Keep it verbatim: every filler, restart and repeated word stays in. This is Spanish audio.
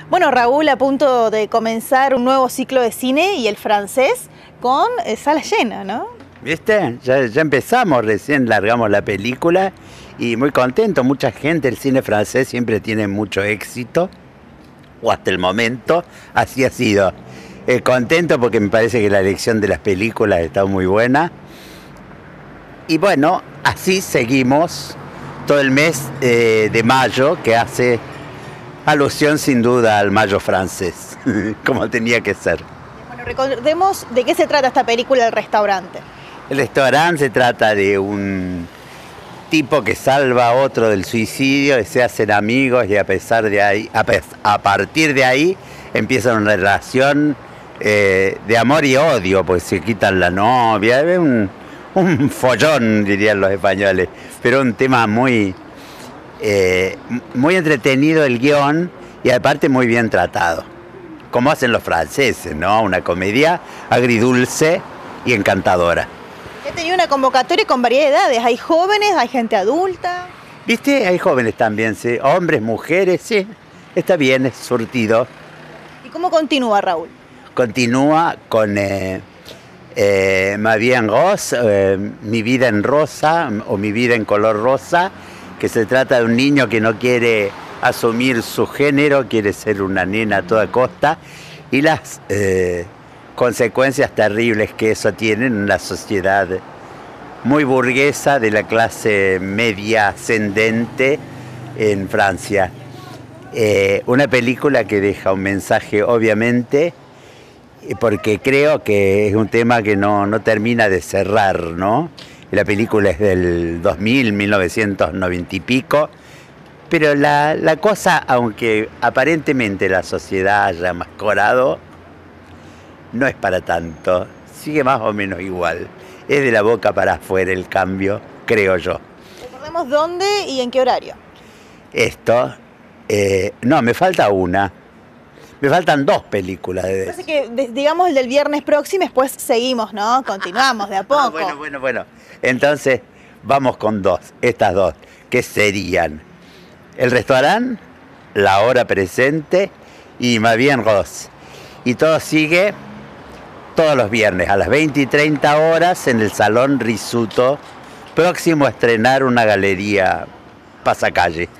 Bueno, Raúl, a punto de comenzar un nuevo ciclo de cine y el francés con eh, sala llena, ¿no? ¿Viste? Ya, ya empezamos, recién largamos la película y muy contento. Mucha gente, el cine francés siempre tiene mucho éxito, o hasta el momento así ha sido. Eh, contento porque me parece que la elección de las películas está muy buena. Y bueno, así seguimos todo el mes eh, de mayo, que hace alusión sin duda al mayo francés, como tenía que ser. Bueno, recordemos de qué se trata esta película, El Restaurante. El restaurante se trata de un tipo que salva a otro del suicidio y se hacen amigos y a pesar de ahí, a, a partir de ahí empieza una relación eh, de amor y odio, pues se quitan la novia, es un, un follón dirían los españoles, pero un tema muy, eh, muy entretenido el guión y aparte muy bien tratado, como hacen los franceses, ¿no? Una comedia agridulce y encantadora. He tenido una convocatoria con variedad de edades, hay jóvenes, hay gente adulta. ¿Viste? Hay jóvenes también, sí, hombres, mujeres, sí, está bien, es surtido. ¿Y cómo continúa, Raúl? Continúa con eh, eh, Ma vie en rose, eh, Mi vida en rosa, o Mi vida en color rosa, que se trata de un niño que no quiere asumir su género, quiere ser una nena a toda costa, y las eh, consecuencias terribles que eso tiene en una sociedad muy burguesa de la clase media ascendente en Francia. Eh, una película que deja un mensaje, obviamente, porque creo que es un tema que no, no termina de cerrar, ¿no? La película es del dos mil, mil novecientos noventa y pico, pero la, la cosa, aunque aparentemente la sociedad haya mejorado, no es para tanto, sigue más o menos igual. Es de la boca para afuera el cambio, creo yo. Recordemos dónde y en qué horario. Esto, eh, no, me falta una. Me faltan dos películas de Parece que, digamos, el del viernes próximo, después seguimos, ¿no? Continuamos de a poco. Ah, bueno, bueno, bueno. Entonces, vamos con dos, estas dos, que serían El Restaurante, La Hora Presente y Ma vie en rose. Y todo sigue todos los viernes a las veinte y treinta horas en el Salón Risuto, próximo a estrenar una galería pasacalle.